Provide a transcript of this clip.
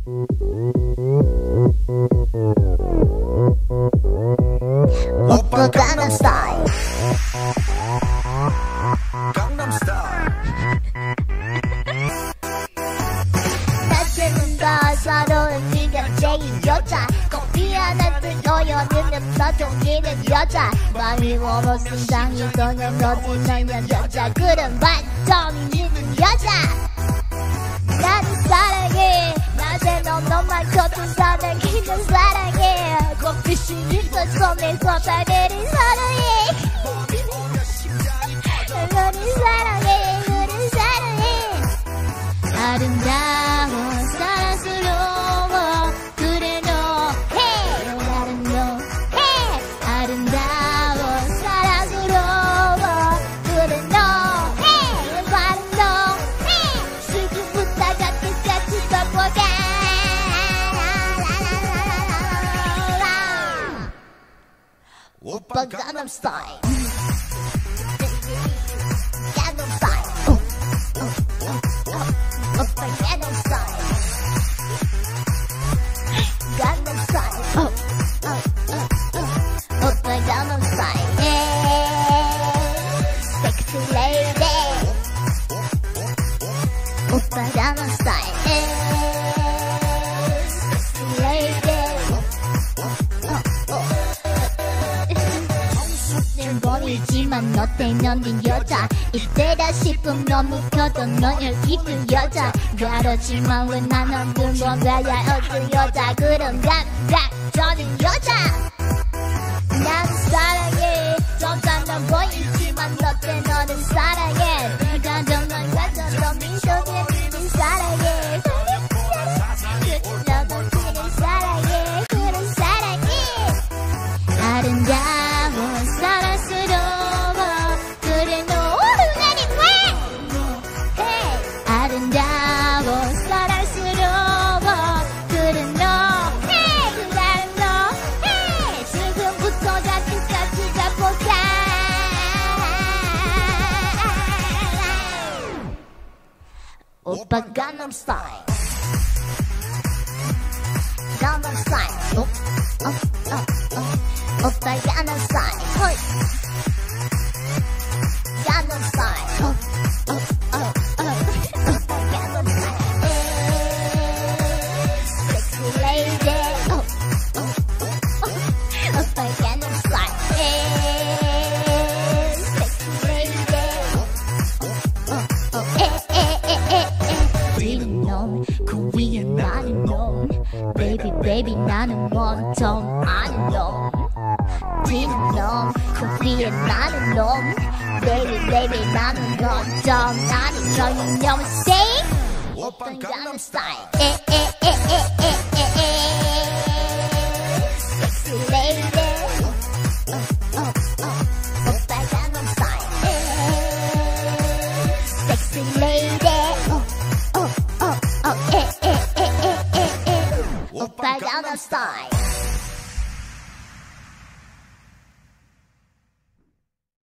오빠 강남 스타일. 강남 스타일. 낮에는 서로를 지적제인 여자. 커피 하나 뜨거워 눈을 떠종이는 여자. 마음이 워머 심장이 떠는 어디나는 여자. 그런 반점이 있는 여자. 나는 사랑해. 낮에 넌 너만 겉은 사랑이는 사랑해. 커피씨 있어 손에서 달걀이 사랑해. 너를 사랑해. 너를 사랑해. 아름다워 사랑스러워 그래 너 해. 나는 너 해. 아름다워 사랑스러워 그래 너 해. 바로 너 해. 지금부터 같이 가보자. 오빠 강남 스타일. 강남 스타일. 오빠 강남 스타일. 강남 스타일. 오빠 강남 스타일. 섹시 레이디. 오빠 강남 스타일. 섹시 레이디. 뻔이지만 너 때문인 여자. 이때다 싶으면 너무 펴도 너를 입은 여자. 그렇지만 왜 난 얼굴 보다야 어떤 여자. 그런 감각적인 여자. 난 사랑해. 점잖아 보이지만 너 때 너는 사랑해. 네가 정말 같아서 미소에 그는 사랑해. 너도 그는 사랑해. 그는 사랑해. 아름다워 사랑스러워 그래 너 오르나니 왜 아름다워 사랑스러워 그래 너 해. 그래 너 해. 지금부터 같이 가보자. 오빠 강남 스타일. 강남 스타일. 오빠 강남 스타일. 헐. 강남 스타일. 오빠 강남 스타일. 섹시 레이디. 오빠 강남 스타일. 섹시 레이디. 뒤는 놈, 그 위에 나는 놈. Baby baby 나는 먼저 아는 놈. 뒤는 놈, 그 위에 나는 놈. Baby baby 나는 먼저 아는 놈. You say 오빠 강남 스타일. Sexy lady. 오빠 강남 스타일. Sexy lady. 오빠 강남 스타일.